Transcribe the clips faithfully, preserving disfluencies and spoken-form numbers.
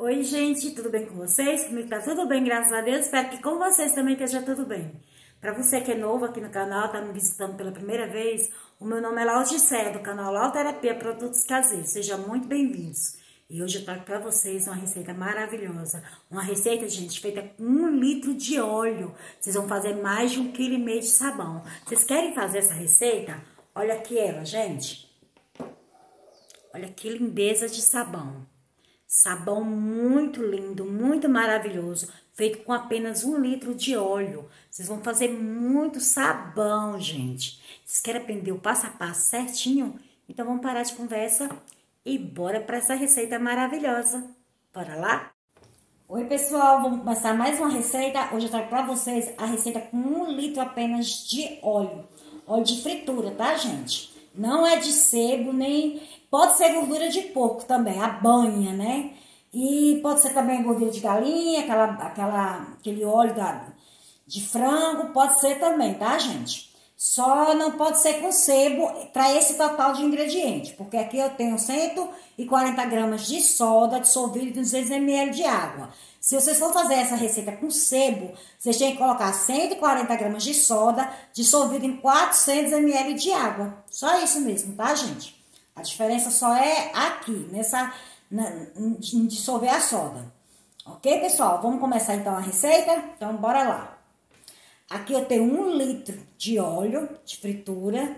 Oi, gente, tudo bem com vocês? Comigo tá tudo bem, graças a Deus. Espero que com vocês também esteja tudo bem. Pra você que é novo aqui no canal, tá me visitando pela primeira vez, o meu nome é Laudicéia, do canal Lau Terapia Produtos Caseiros. Sejam muito bem-vindos. E hoje eu trago pra vocês uma receita maravilhosa. Uma receita, gente, feita com um litro de óleo. Vocês vão fazer mais de um quilo e meio de sabão. Vocês querem fazer essa receita? Olha aqui ela, gente. Olha que lindeza de sabão. Sabão muito lindo, muito maravilhoso, feito com apenas um litro de óleo. Vocês vão fazer muito sabão, gente. Vocês querem aprender o passo a passo certinho? Então vamos parar de conversa e bora para essa receita maravilhosa. Bora lá? Oi, pessoal, vamos começar mais uma receita. Hoje eu trago para vocês a receita com um litro apenas de óleo. Óleo de fritura, tá, gente? Não é de sebo, nem... Pode ser gordura de porco também, a banha, né? E pode ser também gordura de galinha, aquela, aquela, aquele óleo da, de frango, pode ser também, tá, gente? Só não pode ser com sebo para esse total de ingredientes, porque aqui eu tenho cento e quarenta gramas de soda dissolvida em duzentos mililitros de água. Se vocês for fazer essa receita com sebo, vocês têm que colocar cento e quarenta gramas de soda dissolvida em quatrocentos mililitros de água. Só isso mesmo, tá, gente? A diferença só é aqui, nessa, na, em dissolver a soda. Ok, pessoal? Vamos começar então a receita? Então, bora lá. Aqui eu tenho um litro de óleo de fritura.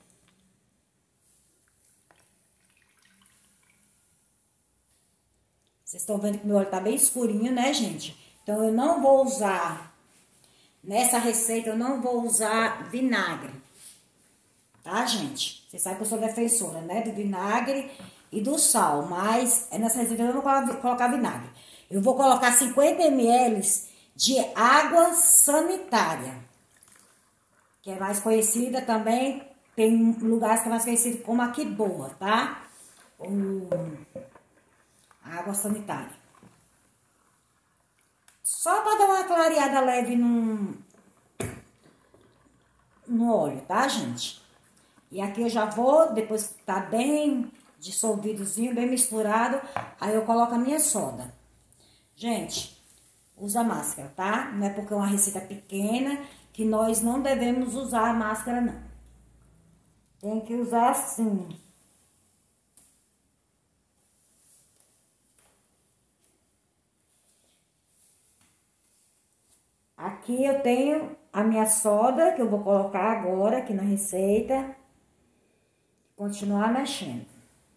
Vocês estão vendo que meu óleo tá bem escurinho, né, gente? Então, eu não vou usar, nessa receita, eu não vou usar vinagre. Tá, gente? Vocês sabem que eu sou defensora, né? Do vinagre e do sal. Mas nessa receita eu não vou colocar vinagre. Eu vou colocar cinquenta mililitros de água sanitária. Que é mais conhecida também. Tem lugares que é mais conhecido como aqui boa, tá? O... água sanitária. Só para dar uma clareada leve no, no óleo, tá, gente? E aqui eu já vou, depois que tá bem dissolvidozinho, bem misturado, aí eu coloco a minha soda. Gente, usa máscara, tá? Não é porque é uma receita pequena que nós não devemos usar a máscara, não. Tem que usar assim. Aqui eu tenho a minha soda, que eu vou colocar agora aqui na receita. Continuar mexendo.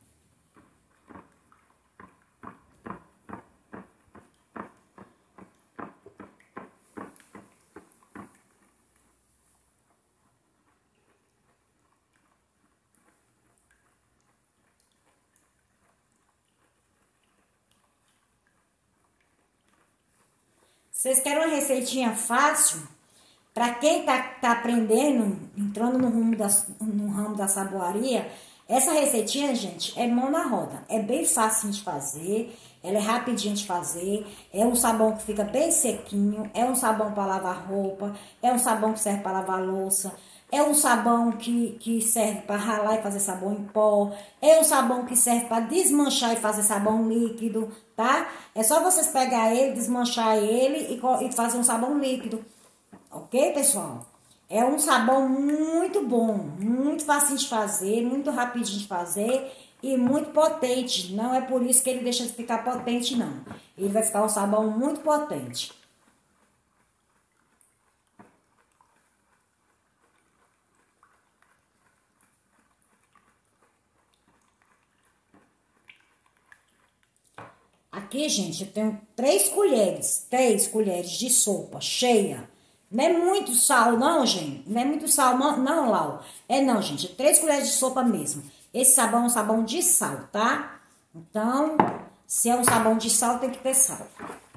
Vocês querem uma receitinha fácil? Para quem tá, tá aprendendo, entrando no ramo, da, no ramo da saboaria, essa receitinha, gente, é mão na roda. É bem fácil de fazer, ela é rapidinha de fazer, é um sabão que fica bem sequinho, é um sabão para lavar roupa, é um sabão que serve para lavar louça, é um sabão que, que serve para ralar e fazer sabão em pó, é um sabão que serve para desmanchar e fazer sabão líquido, tá? É só vocês pegar ele, desmanchar ele e, e fazer um sabão líquido. Ok, pessoal? É um sabão muito bom, muito fácil de fazer, muito rapidinho de fazer e muito potente. Não é por isso que ele deixa de ficar potente, não. Ele vai ficar um sabão muito potente. Aqui, gente, eu tenho três colheres, três colheres de sopa cheia. Não é muito sal, não, gente. Não é muito sal, não, não, Lau. É não, gente. Três colheres de sopa mesmo. Esse sabão é um sabão de sal, tá? Então, se é um sabão de sal, tem que ter sal.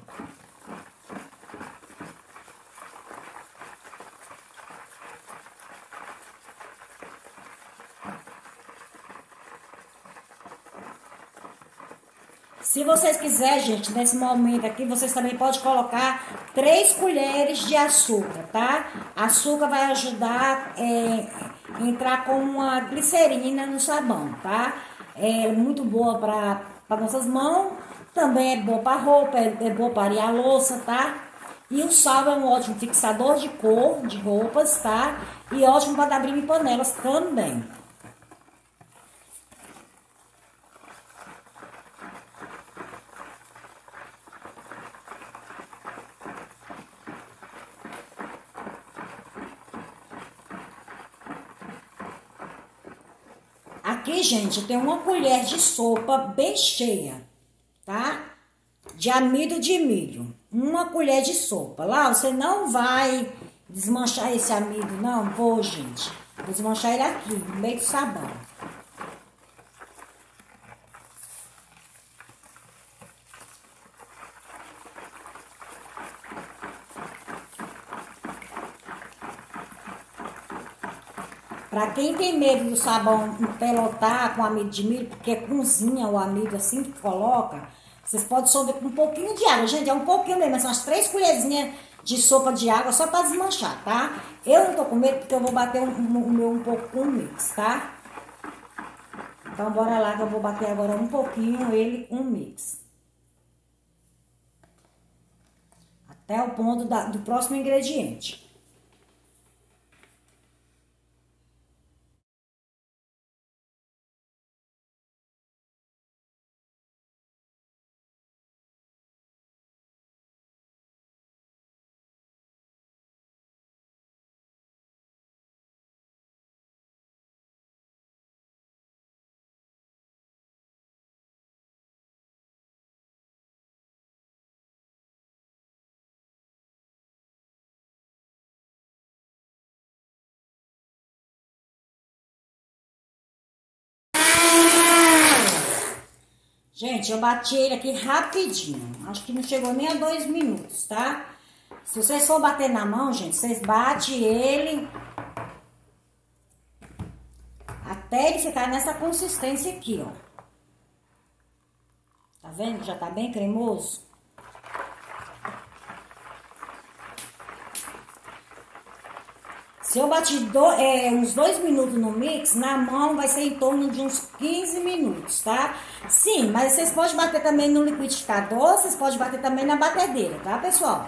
Se vocês quiserem, gente, nesse momento aqui, vocês também podem colocar três colheres de açúcar, tá? Açúcar vai ajudar é, a entrar com uma glicerina no sabão, tá? É muito boa para nossas mãos Também é bom para roupa, é, é bom para arear a louça, tá? E o sal é um ótimo fixador de cor, de roupas, tá? E ótimo para dar brilho em panelas também. Aqui, gente, eu tenho uma colher de sopa bem cheia, tá? De amido de milho. Uma colher de sopa. Lá, você não vai desmanchar esse amido, não? Vou, gente. Vou desmanchar ele aqui, no meio do sabão. Pra quem tem medo do sabão empelotar com amido de milho, porque cozinha o amido assim que coloca, vocês podem solver com um pouquinho de água. Gente, é um pouquinho mesmo, são umas três colherzinhas de sopa de água só pra desmanchar, tá? Eu não tô com medo porque eu vou bater o um, um, meu um pouco com o mix, tá? Então, bora lá que eu vou bater agora um pouquinho ele com o mix. Até o ponto da, do próximo ingrediente. Gente, eu bati ele aqui rapidinho. Acho que não chegou nem a dois minutos, tá? Se vocês for bater na mão, gente, vocês batem ele até ele ficar nessa consistência aqui, ó. Tá vendo? Já tá bem cremoso. Se eu bati do, é, uns dois minutos no mix, na mão vai ser em torno de uns quinze minutos, tá? Sim, mas vocês podem bater também no liquidificador, vocês podem bater também na batedeira, tá, pessoal?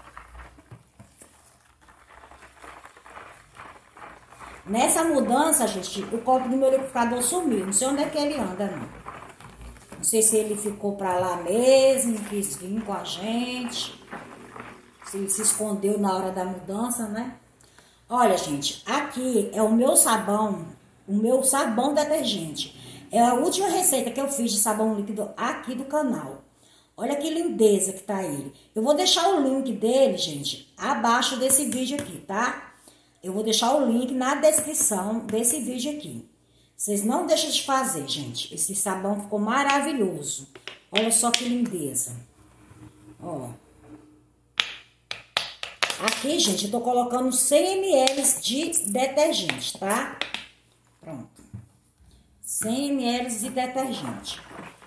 Nessa mudança, gente, o copo do meu liquidificador sumiu. Não sei onde é que ele anda, não. Não sei se ele ficou pra lá mesmo, quis vir com a gente. Se ele se escondeu na hora da mudança, né? Olha, gente, aqui é o meu sabão, o meu sabão detergente. É a última receita que eu fiz de sabão líquido aqui do canal. Olha que lindeza que tá ele. Eu vou deixar o link dele, gente, abaixo desse vídeo aqui, tá? Eu vou deixar o link na descrição desse vídeo aqui. Vocês não deixam de fazer, gente. Esse sabão ficou maravilhoso. Olha só que lindeza. Ó. Aqui, gente, eu tô colocando cem mililitros de detergente, tá? Pronto. cem mililitros de detergente.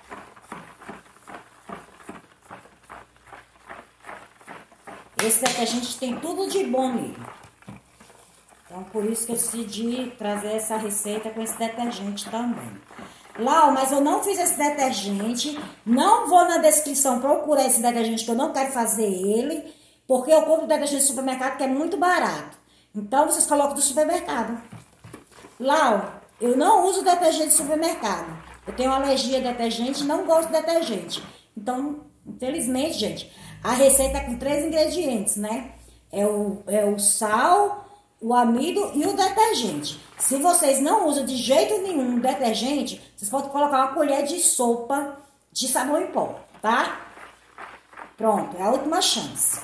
Esse detergente tem tudo de bom nele. Então, por isso que eu decidi trazer essa receita com esse detergente também. Lau, mas eu não fiz esse detergente. Não vou na descrição procurar esse detergente, que eu não quero fazer ele. Porque eu compro detergente do supermercado que é muito barato. Então, vocês colocam do supermercado. Lau, eu não uso detergente do supermercado. Eu tenho alergia a detergente e não gosto de detergente. Então, infelizmente, gente, a receita é com três ingredientes, né? É o, é o sal, o amido e o detergente. Se vocês não usam de jeito nenhum detergente, vocês podem colocar uma colher de sopa de sabão em pó, tá? Pronto, é a última chance.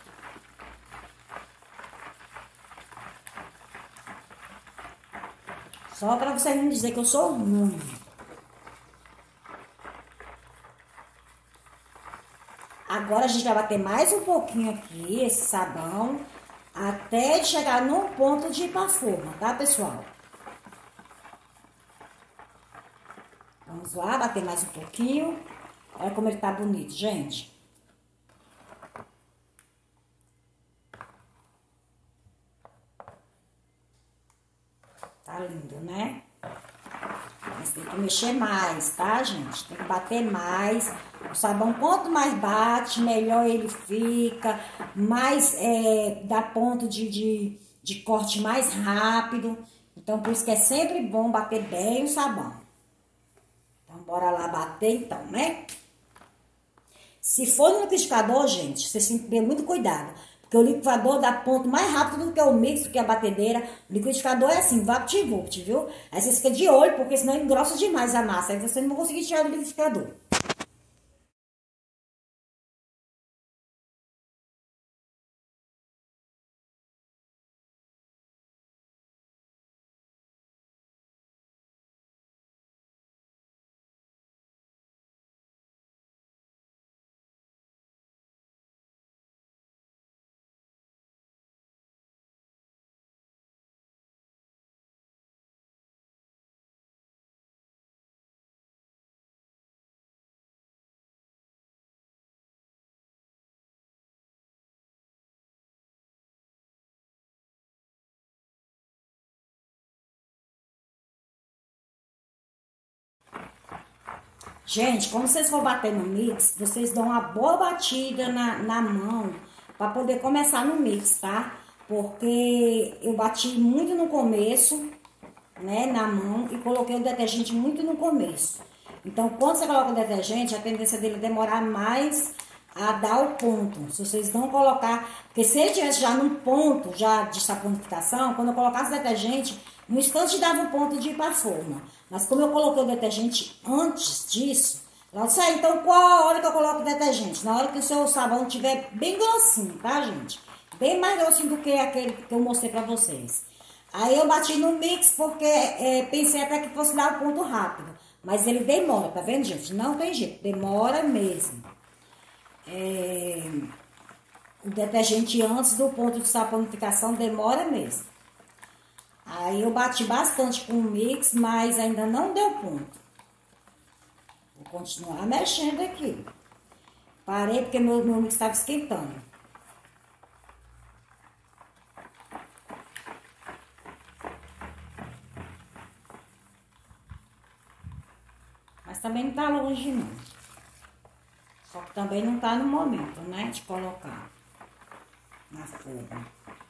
Só para vocês não dizer que eu sou ruim. Agora a gente vai bater mais um pouquinho aqui, esse sabão, até chegar no ponto de ir pra forma, tá, pessoal? Vamos lá, bater mais um pouquinho. Olha como ele tá bonito, gente. Tá lindo, né? Mas tem que mexer mais, tá, gente? Tem que bater mais O sabão, quanto mais bate, melhor ele fica, mais é, dá ponto de, de, de corte mais rápido. Então, por isso que é sempre bom bater bem o sabão. Então, bora lá bater então, né? Se for no liquidificador, gente, vocês têm que ter muito cuidado. Porque o liquidificador dá ponto mais rápido do que o mix, do que a batedeira. O liquidificador é assim, vapt-vupt, viu? Aí você fica de olho, porque senão engrossa demais a massa. Aí você não vai conseguir tirar do liquidificador. Gente, quando vocês for bater no mix, vocês dão uma boa batida na, na mão para poder começar no mix, tá? Porque eu bati muito no começo, né, na mão e coloquei o detergente muito no começo. Então, quando você coloca o detergente, a tendência dele é demorar mais a dar o ponto. Se vocês não colocar, porque se ele tivesse já num ponto já de saponificação, quando eu colocasse o detergente, no instante dava o ponto de ir para a forma. Mas como eu coloquei o detergente antes disso, lá disse, ah, então qual a hora que eu coloco o detergente? Na hora que o seu sabão estiver bem grossinho, tá, gente? Bem mais grossinho do que aquele que eu mostrei pra vocês. Aí eu bati no mix porque é, pensei até que fosse dar o ponto rápido. Mas ele demora, tá vendo, gente? Não tem jeito, demora mesmo. É, o detergente antes do ponto de saponificação demora mesmo. Aí eu bati bastante com o mix, mas ainda não deu ponto. Vou continuar mexendo aqui. Parei porque meu, meu mix estava esquentando. Mas também não tá longe, não. Só que também não tá no momento, né? De colocar na forma.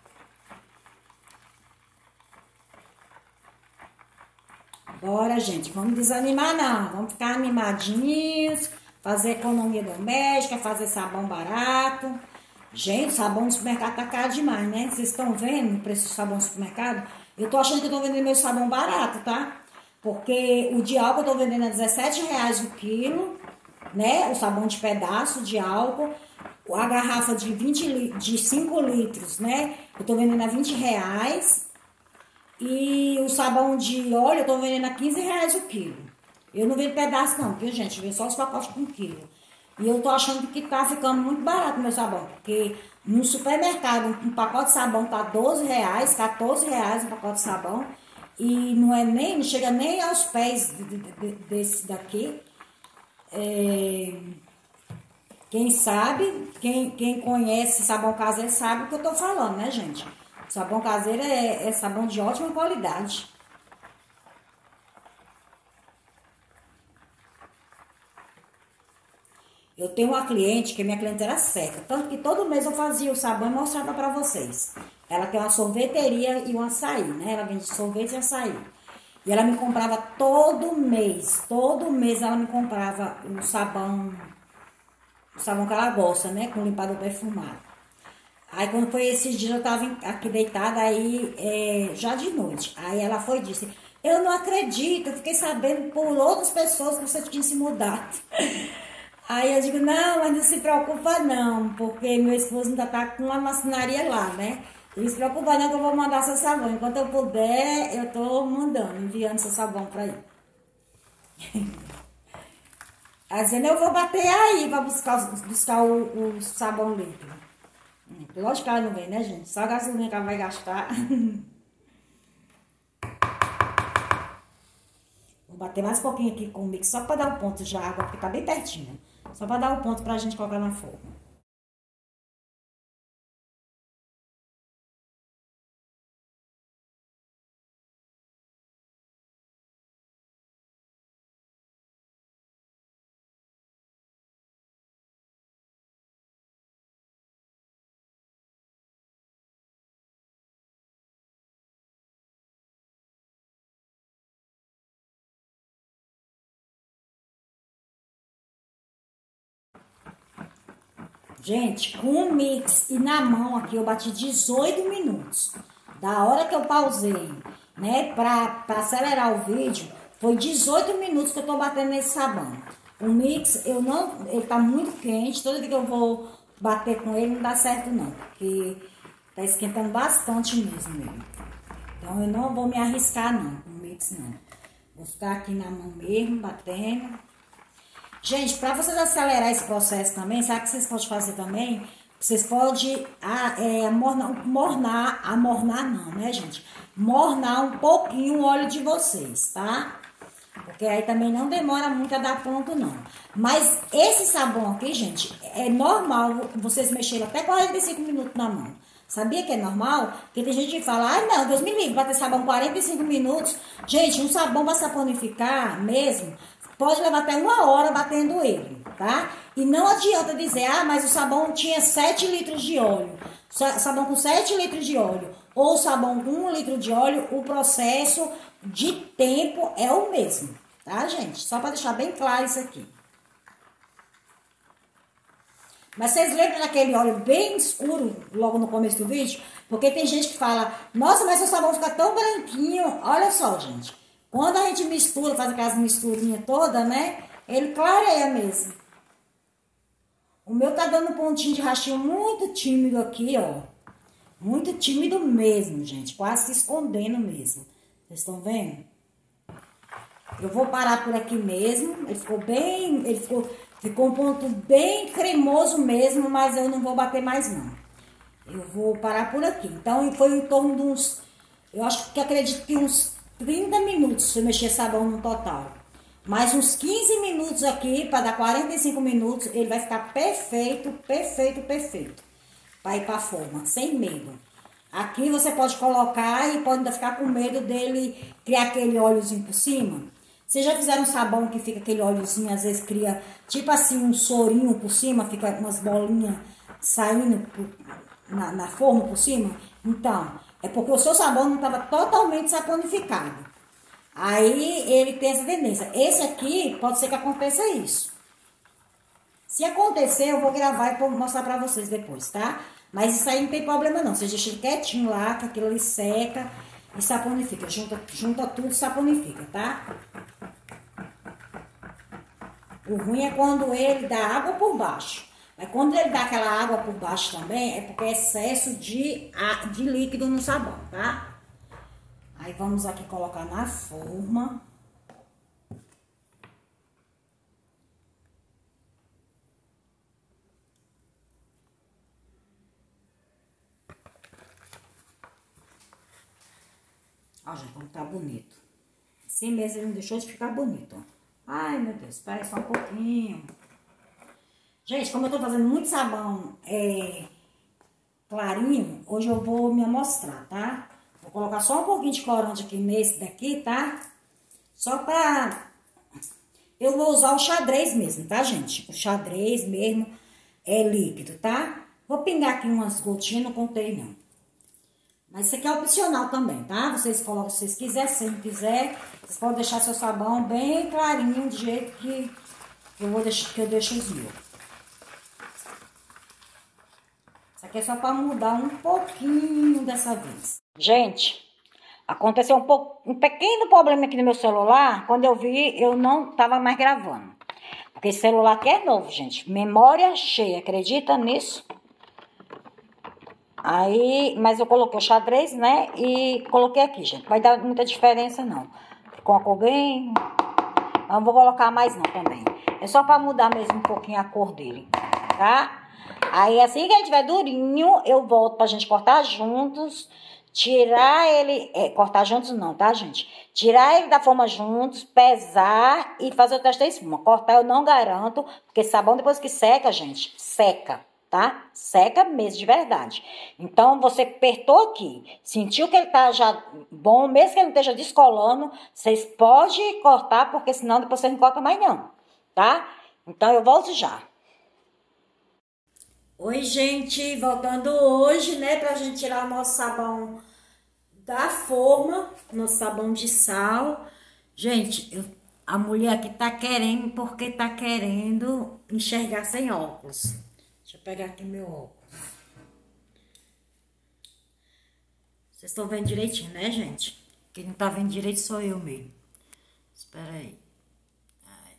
Bora, gente. Vamos desanimar, não. Vamos ficar animadinhos. Fazer economia doméstica, fazer sabão barato. Gente, sabão no supermercado tá caro demais, né? Vocês estão vendo o preço do sabão no supermercado? Eu tô achando que eu tô vendendo meu sabão barato, tá? Porque o de álcool eu tô vendendo a dezessete reais o quilo, né? O sabão de pedaço de álcool. A garrafa de, vinte, de cinco litros, né? Eu tô vendendo a vinte reais. E o sabão de óleo eu tô vendendo a quinze reais o quilo. Eu não vendo pedaço não, viu, gente? Eu vendo só os pacotes com quilo. E eu tô achando que tá ficando muito barato o meu sabão. Porque no supermercado um pacote de sabão tá doze reais, quatorze reais um pacote de sabão. E não é nem, não chega nem aos pés de, de, de, desse daqui. É, quem sabe, quem, quem conhece sabão caseiro sabe o que eu tô falando, né, gente? Sabão caseiro é, é sabão de ótima qualidade. Eu tenho uma cliente, que minha cliente era seca, tanto que todo mês eu fazia o sabão e mostrava pra vocês. Ela tem uma sorveteria e um açaí, né? Ela vende sorvete e açaí. E ela me comprava todo mês, todo mês ela me comprava o sabão, o sabão que ela gosta, né? Com limpador perfumado. Aí quando foi esses dias eu tava aqui deitada, aí é, já de noite. Aí ela foi e disse, eu não acredito, eu fiquei sabendo por outras pessoas que você tinha se mudado. Aí eu digo, não, mas não se preocupa não, porque meu esposo ainda tá com uma marcenaria lá, né? Não se preocupa não que eu vou mandar seu sabão. Enquanto eu puder, eu tô mandando, enviando seu sabão pra ele. Aí dizendo, eu vou bater aí pra buscar, buscar o, o sabão líquido. Lógico que ela não vem, né, gente? Só a gasolina que ela vai gastar. Vou bater mais um pouquinho aqui com o mix, só pra dar um ponto de água, porque tá bem pertinho. Só pra dar um ponto pra gente colocar na forma. Gente, com o mix e na mão aqui eu bati dezoito minutos. Da hora que eu pausei, né, pra, pra acelerar o vídeo, foi dezoito minutos que eu tô batendo nesse sabão. O mix, eu não, ele tá muito quente, toda vez que eu vou bater com ele não dá certo não, porque tá esquentando bastante mesmo ele. Então eu não vou me arriscar não, com o mix não. Vou ficar aqui na mão mesmo, batendo. Gente, para vocês acelerar esse processo também, sabe o que vocês podem fazer também? Vocês podem ah, é, mornar, mornar, amornar não, né, gente? Mornar um pouquinho o óleo de vocês, tá? Porque aí também não demora muito a dar ponto, não. Mas esse sabão aqui, gente, é normal vocês mexerem até quarenta e cinco minutos na mão. Sabia que é normal? Porque tem gente que fala, ai não, Deus me livre, bater sabão quarenta e cinco minutos. Gente, um sabão para saponificar mesmo, pode levar até uma hora batendo ele, tá? E não adianta dizer, ah, mas o sabão tinha sete litros de óleo. Sabão com sete litros de óleo ou sabão com um litro de óleo, o processo de tempo é o mesmo, tá, gente? Só para deixar bem claro isso aqui. Mas vocês lembram daquele óleo bem escuro logo no começo do vídeo? Porque tem gente que fala, nossa, mas o sabão fica tão branquinho. Olha só, gente. Quando a gente mistura, faz aquelas misturinhas todas, né? Ele clareia mesmo. O meu tá dando um pontinho de rachinho muito tímido aqui, ó. Muito tímido mesmo, gente. Quase se escondendo mesmo. Vocês estão vendo? Eu vou parar por aqui mesmo. Ele ficou bem... Ele ficou, ficou um ponto bem cremoso mesmo, mas eu não vou bater mais, não. Eu vou parar por aqui. Então, foi em torno de uns... Eu acho que acredito que uns trinta minutos se eu mexer sabão no total. Mais uns quinze minutos aqui, para dar quarenta e cinco minutos, ele vai ficar perfeito, perfeito, perfeito. Para ir para a forma, sem medo. Aqui você pode colocar e pode ainda ficar com medo dele criar aquele óleozinho por cima. Vocês já fizeram um sabão que fica aquele óleozinho, às vezes cria tipo assim um sorinho por cima, fica umas bolinhas saindo por, na, na forma por cima? Então, é porque o seu sabão não estava totalmente saponificado. Aí ele tem essa tendência. Esse aqui pode ser que aconteça isso. Se acontecer, eu vou gravar e vou mostrar pra vocês depois, tá? Mas isso aí não tem problema não. Vocês deixam quietinho lá, que aquilo ali seca e saponifica. Junta, junta tudo e saponifica, tá? O ruim é quando ele dá água por baixo. Mas quando ele dá aquela água por baixo também, é porque é excesso de, de líquido no sabão, tá? Aí vamos aqui colocar na forma. Ó, gente, como tá bonito. Assim mesmo ele não deixou de ficar bonito, ó. Ai, meu Deus, espera só um pouquinho. Gente, como eu tô fazendo muito sabão é, clarinho, hoje eu vou me amostrar, tá? Vou colocar só um pouquinho de corante aqui nesse daqui, tá? Só pra... Eu vou usar o xadrez mesmo, tá, gente? O xadrez mesmo é líquido, tá? Vou pingar aqui umas gotinhas, não contei não. Mas isso aqui é opcional também, tá? Vocês colocam se vocês quiserem, se não quiser, vocês podem deixar seu sabão bem clarinho, do jeito que eu vou deixar, que eu deixo os meus. Isso aqui é só para mudar um pouquinho dessa vez. Gente, aconteceu um, pouco, um pequeno problema aqui no meu celular. Quando eu vi, eu não tava mais gravando. Porque esse celular aqui é novo, gente. Memória cheia, acredita nisso? Aí, mas eu coloquei o xadrez, né? E coloquei aqui, gente. Vai dar muita diferença, não. Ficou uma cor bem... Eu não vou colocar mais, não, também. É só pra mudar mesmo um pouquinho a cor dele, tá? Aí, assim que ele tiver durinho, eu volto pra gente cortar juntos. Tirar ele... É, cortar juntos não, tá, gente? Tirar ele da forma juntos, pesar e fazer o teste da espuma. Cortar eu não garanto, porque sabão depois que seca, gente, seca. Tá? Seca mesmo, de verdade. Então, você apertou aqui, sentiu que ele tá já bom, mesmo que ele não esteja descolando, vocês podem cortar, porque senão depois você não corta mais não, tá? Então, eu volto já. Oi, gente, voltando hoje, né, pra gente tirar o nosso sabão da forma, nosso sabão de sal. Gente, eu, a mulher aqui tá querendo, porque tá querendo enxergar sem óculos. Deixa eu pegar aqui meu óculos. Vocês estão vendo direitinho, né, gente? Quem não tá vendo direito sou eu mesmo. Espera aí. Ai.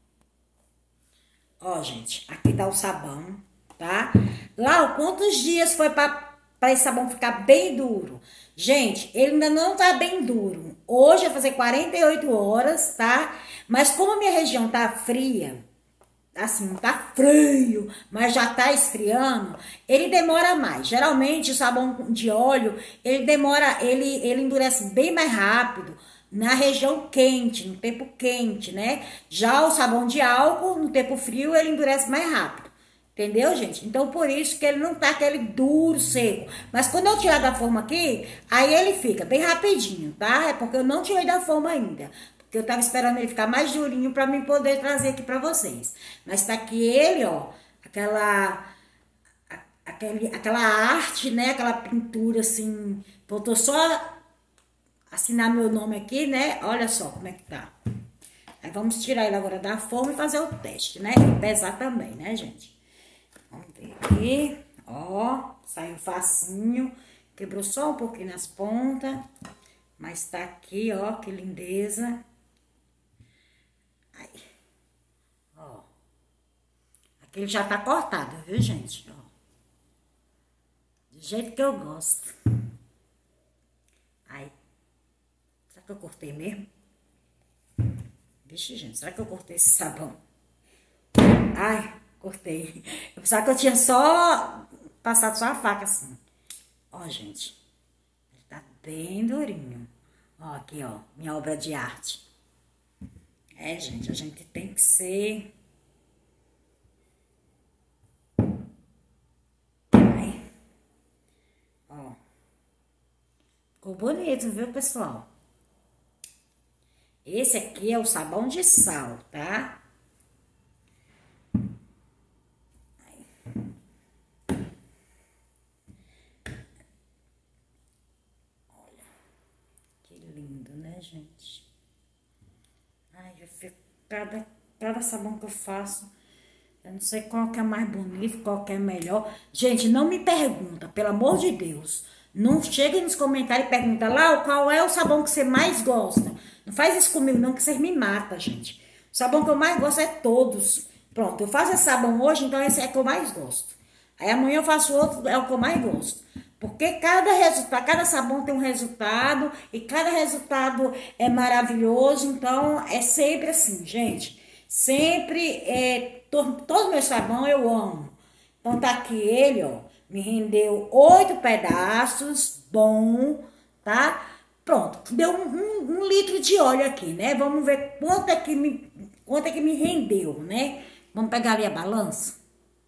Ó, gente, aqui tá o sabão, tá? Lá, quantos dias foi pra, pra esse sabão ficar bem duro? Gente, ele ainda não tá bem duro. Hoje vai fazer quarenta e oito horas, tá? Mas como a minha região tá fria, assim, não tá frio, mas já tá esfriando, ele demora mais. Geralmente o sabão de óleo, ele demora, ele, ele endurece bem mais rápido na região quente, no tempo quente, né? Já o sabão de álcool, no tempo frio, ele endurece mais rápido. Entendeu, gente? Então, por isso que ele não tá aquele duro, seco. Mas quando eu tirar da forma aqui, aí ele fica bem rapidinho, tá? É porque eu não tirei da forma ainda. Porque eu tava esperando ele ficar mais durinho pra mim poder trazer aqui pra vocês. Mas tá aqui ele, ó, aquela... Aquele, aquela arte, né? Aquela pintura, assim... Faltou só assinar meu nome aqui, né? Olha só como é que tá. Aí vamos tirar ele agora da forma e fazer o teste, né? E pesar também, né, gente? Vamos ver aqui, ó, saiu facinho, quebrou só um pouquinho nas pontas, mas tá aqui, ó, que lindeza. Aí, ó, aqui ele já tá cortado, viu, gente? Ó, do jeito que eu gosto. Aí, será que eu cortei mesmo? Vixe, gente, será que eu cortei esse sabão? Ai... Cortei. Eu pensava que eu tinha só passado só a faca assim. Ó, gente. Ele tá bem durinho. Ó, aqui, ó. Minha obra de arte. É, gente. A gente tem que ser... Ai. Ó. Ficou bonito, viu, pessoal? Esse aqui é o sabão de sal, tá? Gente, ai, eu fico, cada, cada sabão que eu faço, eu não sei qual que é mais bonito, qual que é melhor. Gente, não me pergunta, pelo amor de Deus, não chega nos comentários e pergunta lá qual é o sabão que você mais gosta. Não faz isso comigo não, que vocês me matam, gente. O sabão que eu mais gosto é todos. Pronto, eu faço esse sabão hoje, então esse é o que eu mais gosto. Aí amanhã eu faço outro, é o que eu mais gosto. Porque cada resultado, cada sabão tem um resultado e cada resultado é maravilhoso. Então, é sempre assim, gente. Sempre, é, to, todo meu sabão eu amo. Então, tá aqui ele, ó. Me rendeu oito pedaços, bom, tá? Pronto, deu um, um, um litro de óleo aqui, né? Vamos ver quanto é que me, quanto é que me rendeu, né? Vamos pegar ali a balança.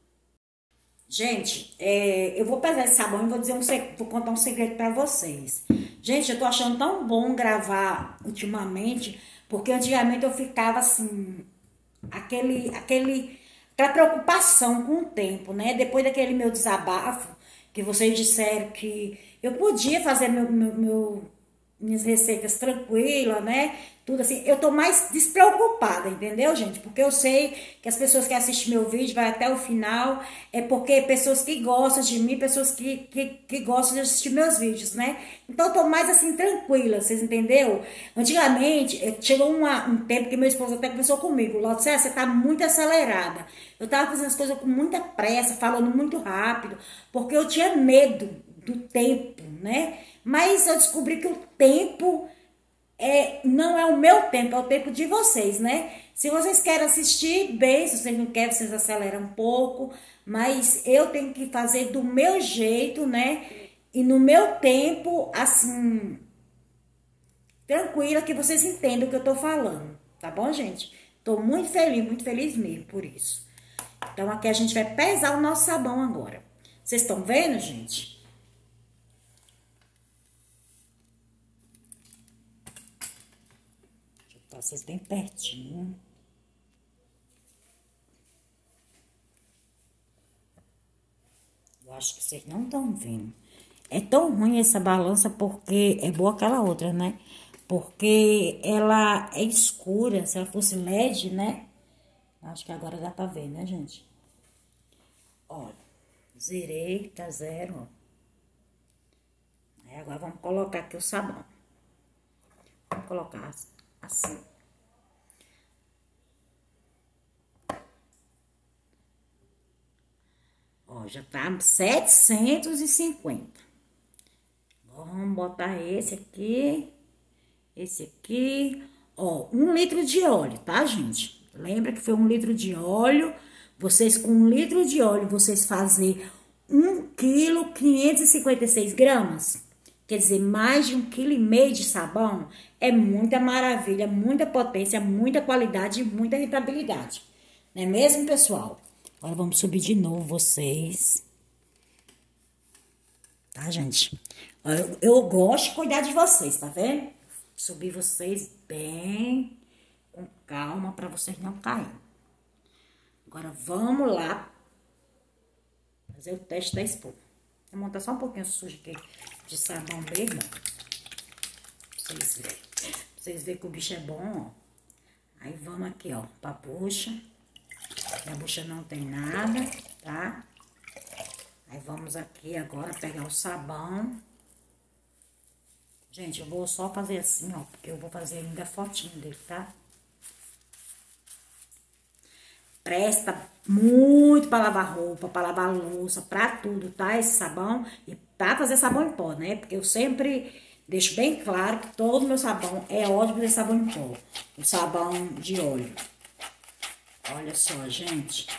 Gente, é, eu vou pesar esse sabão e vou dizer um vou contar um segredo pra vocês. Gente, eu tô achando tão bom gravar ultimamente, porque antigamente eu ficava assim, aquele, aquele, aquela preocupação com o tempo, né? Depois daquele meu desabafo, que vocês disseram que eu podia fazer meu, meu, meu, minhas receitas tranquilas, né? Tudo assim, eu tô mais despreocupada, entendeu, gente? Porque eu sei que as pessoas que assistem meu vídeo vai até o final, é porque pessoas que gostam de mim, pessoas que, que, que gostam de assistir meus vídeos, né? Então eu tô mais assim, tranquila, vocês entenderam? Antigamente, chegou uma, um tempo que meu esposo até conversou comigo, Laura, você tá muito acelerada. Eu tava fazendo as coisas com muita pressa, falando muito rápido, porque eu tinha medo do tempo, né? Mas eu descobri que o tempo... É, não é o meu tempo, é o tempo de vocês, né? Se vocês querem assistir, bem, se vocês não querem, vocês aceleram um pouco, mas eu tenho que fazer do meu jeito, né? E no meu tempo, assim, tranquila, que vocês entendam o que eu tô falando, tá bom, gente? Tô muito feliz, muito feliz mesmo por isso. Então, aqui a gente vai pesar o nosso sabão agora. Vocês estão vendo, gente? Vocês bem pertinho. Eu acho que vocês não estão vendo. É tão ruim essa balança porque é boa aquela outra, né? Porque ela é escura. Se ela fosse L E D, né? Acho que agora dá pra ver, né, gente? Ó, zerei, tá zero, ó. Aí agora vamos colocar aqui o sabão. Vamos colocar assim. Ó, já tá setecentos e cinquenta. Agora vamos botar esse aqui, esse aqui, ó, um litro de óleo, tá, gente? Lembra que foi um litro de óleo. Vocês, com um litro de óleo, vocês fazem um quilo quinhentos e cinquenta e seis gramas. Quer dizer, mais de um quilo e meio de sabão. É muita maravilha, muita potência, muita qualidade e muita rentabilidade. Não é mesmo, pessoal? Agora vamos subir de novo vocês. Tá, gente? Eu, eu gosto de cuidar de vocês, tá vendo? Subir vocês bem, com calma, pra vocês não caírem. Agora, vamos lá fazer o teste da espuma. Vou montar só um pouquinho sujo aqui de sabão mesmo, pra vocês verem. Pra vocês verem que o bicho é bom, ó. Aí, vamos aqui, ó, pra bucha. A bucha não tem nada, tá? Aí, vamos aqui agora pegar o sabão. Gente, eu vou só fazer assim, ó, porque eu vou fazer ainda a fotinho dele, tá? Presta muito pra lavar roupa, pra lavar louça, pra tudo, tá? Esse sabão. E pra fazer sabão em pó, né? Porque eu sempre deixo bem claro que todo meu sabão é ótimo de sabão em pó. O sabão de óleo. Olha só, gente.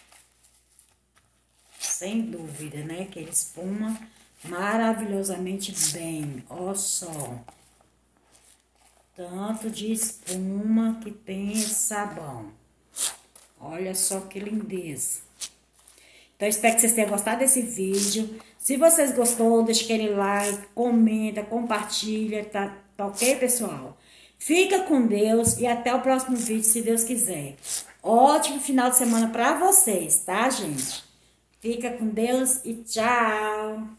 Sem dúvida, né? Que ele espuma maravilhosamente bem. Olha só. Tanto de espuma que tem esse sabão. Olha só que lindeza. Então, espero que vocês tenham gostado desse vídeo. Se vocês gostou, deixa aquele like, comenta, compartilha, tá, tá ok, pessoal? Fica com Deus e até o próximo vídeo, se Deus quiser. Ótimo final de semana pra vocês, tá, gente? Fica com Deus e tchau!